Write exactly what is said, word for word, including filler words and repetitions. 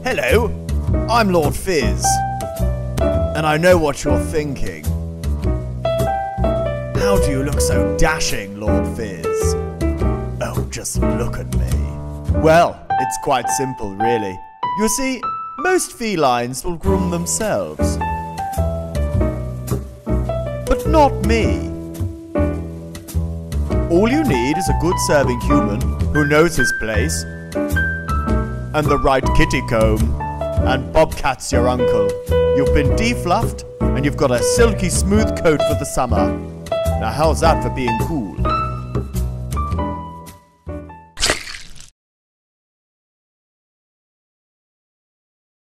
Hello, I'm Lord Fizz, and I know what you're thinking. How do you look so dashing, Lord Fizz? Oh, just look at me. Well, it's quite simple, really. You see, most felines will groom themselves. But not me. All you need is a good serving human who knows his place, and the right kitty comb, and Bobcat's your uncle. You've been defluffed, and you've got a silky smooth coat for the summer. Now how's that for being cool?